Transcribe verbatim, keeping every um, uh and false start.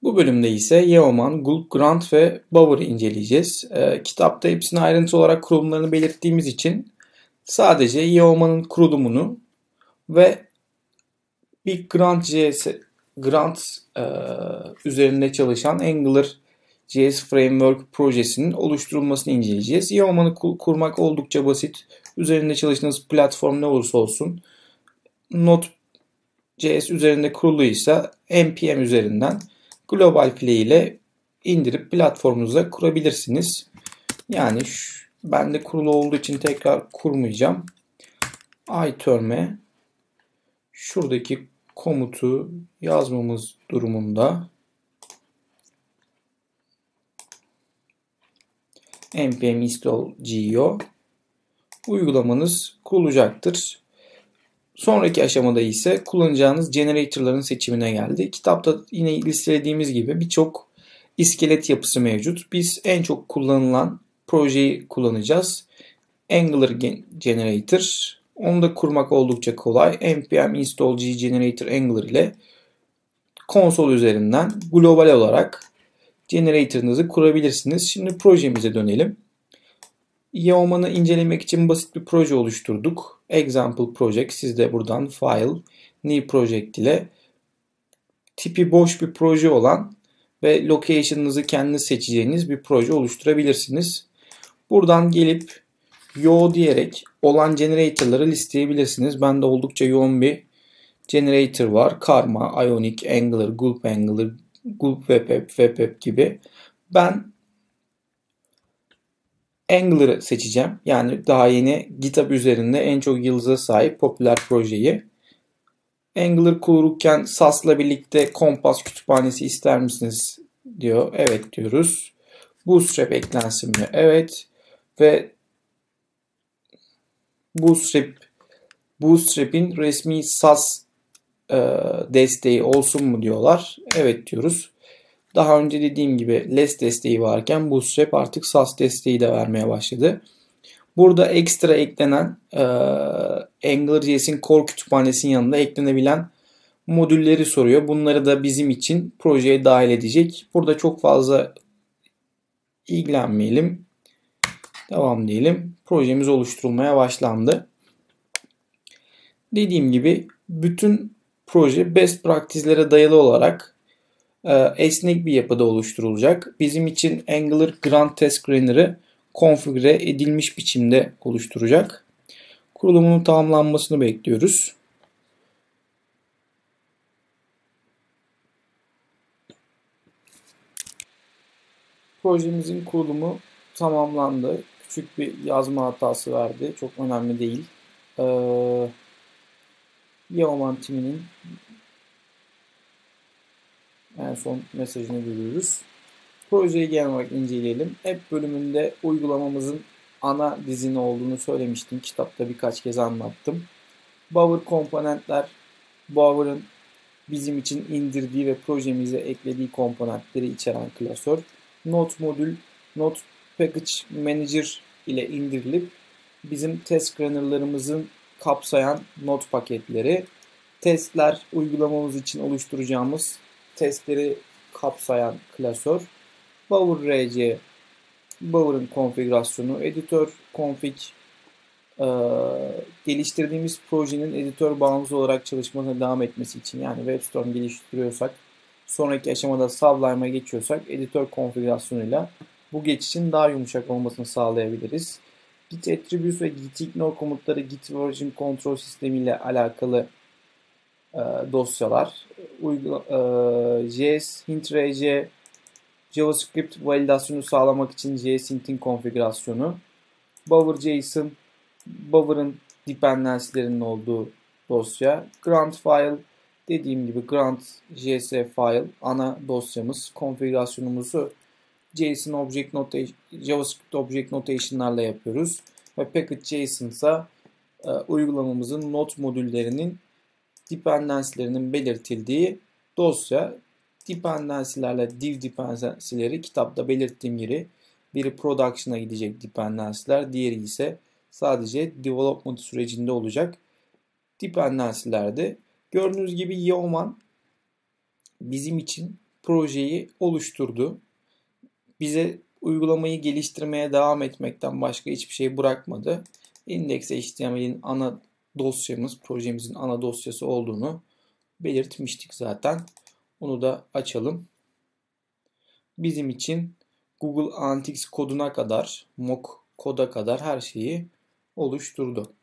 Bu bölümde ise Yeoman, Gulp, Grant ve Bower'ı inceleyeceğiz. E, kitapta hepsini ayrıntı olarak kurulumlarını belirttiğimiz için sadece Yeoman'ın kurulumunu ve bir Grant.js Grant e, üzerinde çalışan AngularJS Framework projesinin oluşturulmasını inceleyeceğiz. Yeoman'ı kurmak oldukça basit. Üzerinde çalıştığınız platform ne olursa olsun Node.js üzerinde kuruluysa N P M üzerinden GlobalFly ile indirip platformunuza kurabilirsiniz. Yani şu, ben de kurulu olduğu için tekrar kurmayacağım. iTerm'e şuradaki komutu yazmamız durumunda npm install geo uygulamanız kurulacaktır. Sonraki aşamada ise kullanacağınız generator'ların seçimine geldi. Kitapta yine listelediğimiz gibi birçok iskelet yapısı mevcut. Biz en çok kullanılan projeyi kullanacağız. Angular Generator. Onu da kurmak oldukça kolay. npm install g generator angular ile konsol üzerinden global olarak generator'ınızı kurabilirsiniz. Şimdi projemize dönelim. Yeoman'ı incelemek için basit bir proje oluşturduk. Example project. Siz de buradan file, new project ile tipi boş bir proje olan ve location'ınızı kendiniz seçeceğiniz bir proje oluşturabilirsiniz. Buradan gelip yo diyerek olan generator'ları listeyebilirsiniz. Bende oldukça yoğun bir generator var. Karma, Ionic, Angular, Gulp Angular, Gulp WebApp, WebApp gibi. Ben Angular'ı seçeceğim. Yani daha yeni GitHub üzerinde en çok yıldıza sahip popüler projeyi. Angular kururken S A S'la birlikte Compass kütüphanesi ister misiniz diyor. Evet diyoruz. Bootstrap eklensin mi? Evet. Ve Bootstrap Bootstrap'in resmi S A S e, desteği olsun mu diyorlar. Evet diyoruz. Daha önce dediğim gibi Less desteği varken Bootstrap artık S A S desteği de vermeye başladı. Burada ekstra eklenen e, AngularJS'in core kütüphanesinin yanında eklenebilen modülleri soruyor. Bunları da bizim için projeye dahil edecek. Burada çok fazla ilgilenmeyelim. Devam diyelim. Projemiz oluşturulmaya başlandı. Dediğim gibi bütün proje best practice'lere dayalı olarak e, esnek bir yapıda oluşturulacak. Bizim için Angular Grant Task Runner'ı konfigüre edilmiş biçimde oluşturacak. Kurulumunun tamamlanmasını bekliyoruz. Projemizin kurulumu tamamlandı. Küçük bir yazma hatası verdi. Çok önemli değil. Ee, Yeoman timinin en son mesajını görüyoruz. Projeyi genel olarak inceleyelim. App bölümünde uygulamamızın ana dizini olduğunu söylemiştim. Kitapta birkaç kez anlattım. Bower komponentler, Bower'ın bizim için indirdiği ve projemize eklediği komponentleri içeren klasör. Node modül, Node Package Manager ile indirilip bizim test runner'larımızın kapsayan Node paketleri, testler uygulamamız için oluşturacağımız testleri kapsayan klasör, Bower R C, Bower'ın konfigürasyonu, editör config, e, geliştirdiğimiz projenin editör bağımsız olarak çalışmasına devam etmesi için, yani WebStorm geliştiriyorsak, sonraki aşamada Sublime'a geçiyorsak editör konfigürasyonuyla bu geçişin daha yumuşak olmasını sağlayabiliriz. Git attributes ve git ignore komutları Git version control sistemiyle alakalı e, dosyalar. Uygula, e, J S, hint.rc, JavaScript validasyonu sağlamak için JSHint'in konfigürasyonu. Bower.json, Bower'ın dependency'lerinin olduğu dosya. Grant file, dediğim gibi Grant.js file ana dosyamız. Konfigürasyonumuzu JSON Object Notation, JavaScript Object Notation'larla yapıyoruz. Ve Package.json ise e, uygulamamızın Node modüllerinin dependency'lerinin belirtildiği dosya. Dependency'lerle div dependency'leri kitapta belirttiğim gibi biri production'a gidecek dependency'ler, diğeri ise sadece development sürecinde olacak dependency'lerde. Gördüğünüz gibi Yeoman bizim için projeyi oluşturdu. Bize uygulamayı geliştirmeye devam etmekten başka hiçbir şey bırakmadı. Index.html'in ana dosyamız, projemizin ana dosyası olduğunu belirtmiştik zaten. Onu da açalım. Bizim için Google Analytics koduna kadar, mock koda kadar her şeyi oluşturdu.